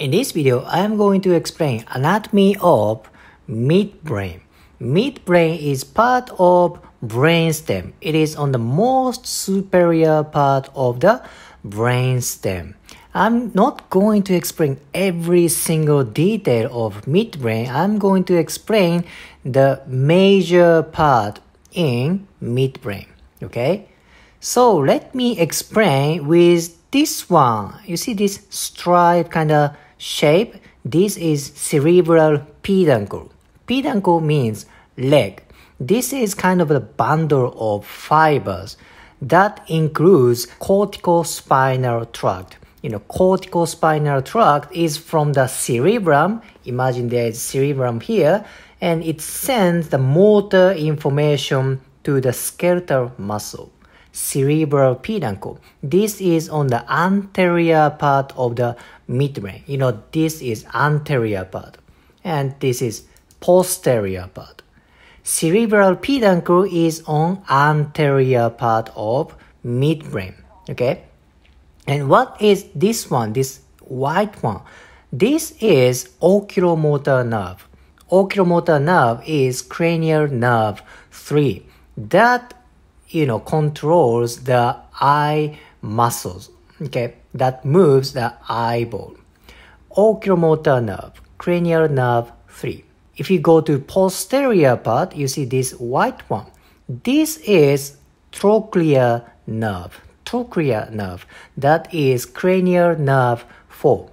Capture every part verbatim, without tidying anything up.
In this video, I am going to explain anatomy of midbrain. Midbrain is part of brainstem. It is on the most superior part of the brainstem. I'm not going to explain every single detail of midbrain. I'm going to explain the major part in midbrain. Okay? So let me explain with this one. You see this stripe kind of shape? This is cerebral peduncle. Peduncle means leg. This is kind of a bundle of fibers that includes corticospinal tract. You know, corticospinal tract is from the cerebrum. Imagine there is cerebrum here, and it sends the motor information to the skeletal muscle. Cerebral peduncle. This is on the anterior part of the midbrain. You know, this is anterior part, and this is posterior part. Cerebral peduncle is on anterior part of midbrain. Okay, and what is this one? This white one. This is oculomotor nerve. Oculomotor nerve is cranial nerve three. That you know, controls the eye muscles, okay, that moves the eyeball. Oculomotor nerve, cranial nerve three. If you go to posterior part, you see this white one. This is trochlear nerve, trochlear nerve, that is cranial nerve four.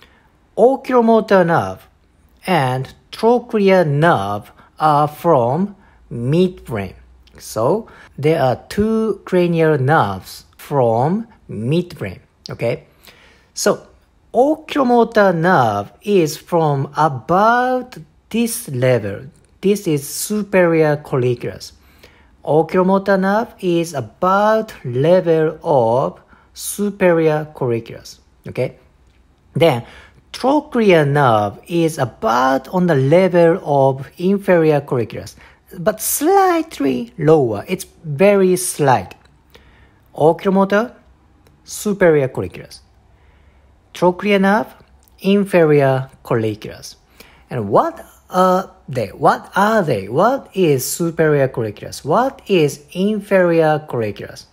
Oculomotor nerve and trochlear nerve are from midbrain. So there are two cranial nerves from midbrain. Okay, so oculomotor nerve is from about this level. This is superior colliculus. Oculomotor nerve is about level of superior colliculus. Okay, then trochlear nerve is about on the level of inferior colliculus, but slightly lower. It's very slight. Oculomotor, superior colliculus. Trochlear nerve, inferior colliculus. And what are they? What are they? What is superior colliculus? What is inferior colliculus?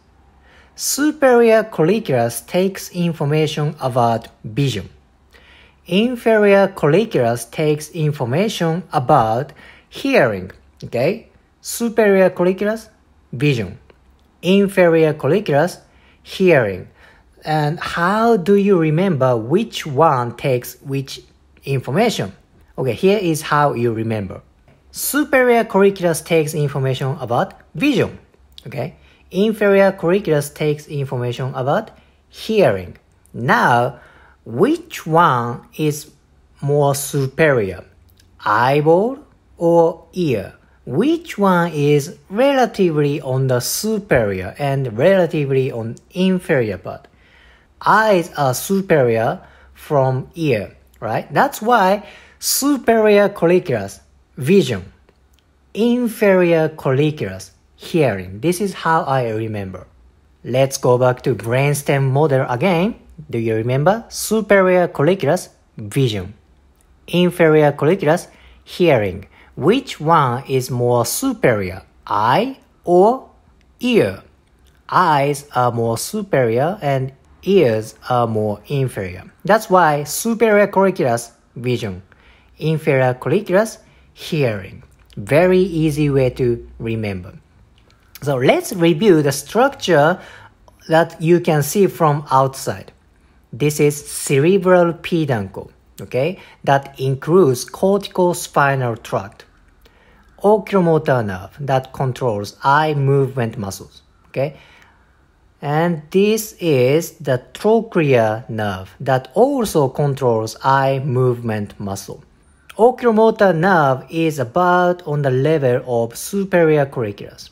Superior colliculus takes information about vision. Inferior colliculus takes information about hearing. Okay, superior colliculus, vision. Inferior colliculus, hearing. And how do you remember which one takes which information? Okay, here is how you remember. Superior colliculus takes information about vision. Okay, inferior colliculus takes information about hearing. Now, which one is more superior? Eyeball or ear? Which one is relatively on the superior and relatively on inferior part? Eyes are superior from ear, right? That's why superior colliculus, vision, inferior colliculus, hearing. This is how I remember. Let's go back to brainstem model again. Do you remember? Superior colliculus, vision. Inferior colliculus, hearing. Which one is more superior, eye or ear? Eyes are more superior and ears are more inferior. That's why superior colliculus, vision. Inferior colliculus, hearing. Very easy way to remember. So let's review the structure that you can see from outside. This is cerebral peduncle. Okay, that includes corticospinal tract. Oculomotor nerve that controls eye movement muscles. Okay, and this is the trochlear nerve that also controls eye movement muscle. Oculomotor nerve is about on the level of superior colliculus.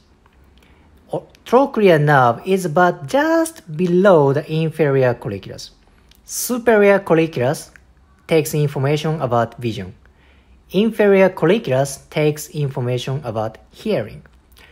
Trochlear nerve is about just below the inferior colliculus. Superior colliculus takes information about vision. Inferior colliculus takes information about hearing.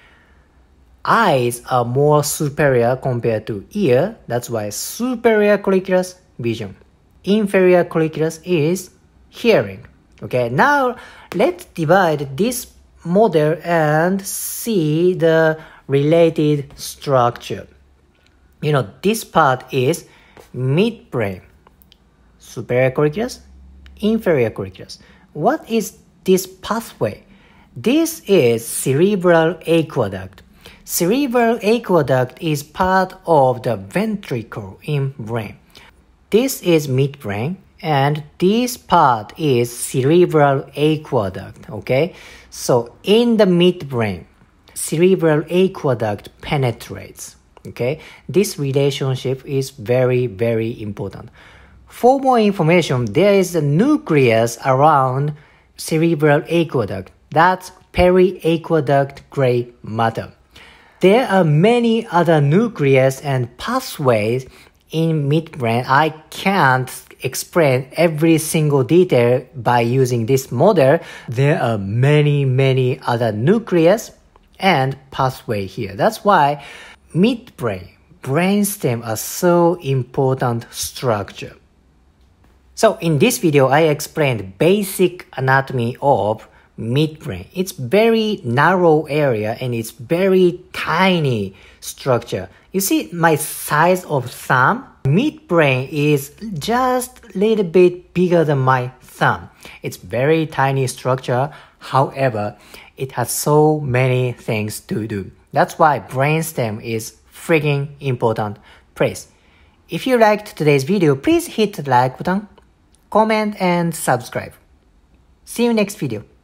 Eyes are more superior compared to ear. That's why superior colliculus, vision. inferior colliculus is hearing. Okay, now let's divide this model and see the related structure. You know, this part is midbrain, superior colliculus, inferior colliculus. What is this pathway? This is cerebral aqueduct. Cerebral aqueduct is part of the ventricle in brain. This is midbrain and this part is cerebral aqueduct, okay? So in the midbrain, cerebral aqueduct penetrates, okay? This relationship is very, very important. For more information, there is a nucleus around cerebral aqueduct. That's periaqueduct gray matter. There are many other nucleus and pathways in midbrain. I can't explain every single detail by using this model. There are many, many other nucleus and pathway here. That's why midbrain, brainstem are so important structure. So in this video, I explained basic anatomy of midbrain. It's very narrow area and it's very tiny structure. You see my size of thumb? Midbrain is just a little bit bigger than my thumb. It's very tiny structure. However, it has so many things to do. That's why brainstem is freaking important place. If you liked today's video, please hit the like button, comment and subscribe. See you next video.